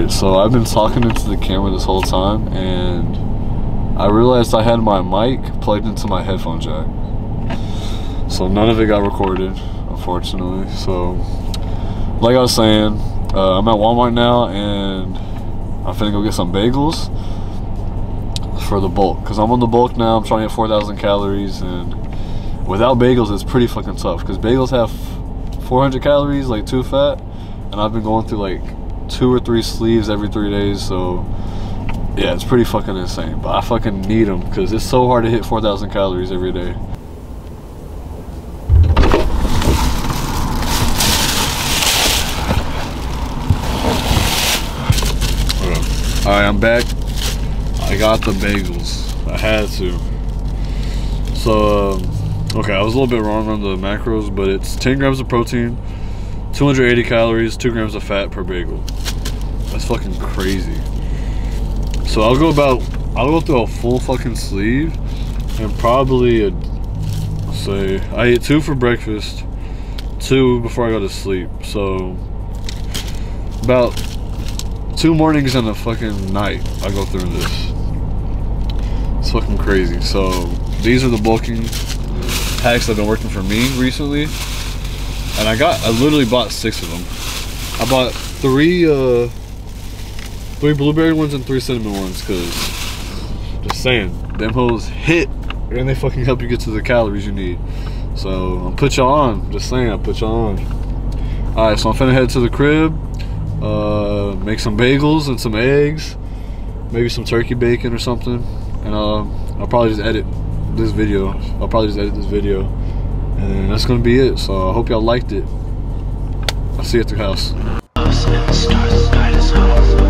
Alright, so I've been talking into the camera this whole time, and I realized I had my mic plugged into my headphone jack. So none of it got recorded, unfortunately. So, like I was saying, I'm at Walmart now, and I'm finna go get some bagels for the bulk. Because I'm on the bulk now, I'm trying to get 4,000 calories, and without bagels, it's pretty fucking tough. Because bagels have 400 calories, like too fat, and I've been going through like 2 or 3 sleeves every 3 days, so yeah, it's pretty fucking insane. But I fucking need them because it's so hard to hit 4,000 calories every day. Alright, I'm back. I got the bagels. I had to. So, okay, I was a little bit wrong on the macros, but it's 10 grams of protein, 280 calories, 2 grams of fat per bagel. That's fucking crazy. So I'll go through a full fucking sleeve, and probably say I ate 2 for breakfast, 2 before I go to sleep. So about 2 mornings and a fucking night I go through this. It's fucking crazy. So these are the bulking hacks that have been working for me recently, and I literally bought 6 of them. I bought 3 blueberry ones and 3 cinnamon ones, because just saying, them hoes hit, and they fucking help you get to the calories you need. So I'll put y'all on. Just saying, I'll put y'all on. Alright, so I'm finna head to the crib, make some bagels and some eggs, maybe some turkey bacon or something, and I'll probably just edit this video. And that's gonna be it. So I hope y'all liked it. I'll see you at the house.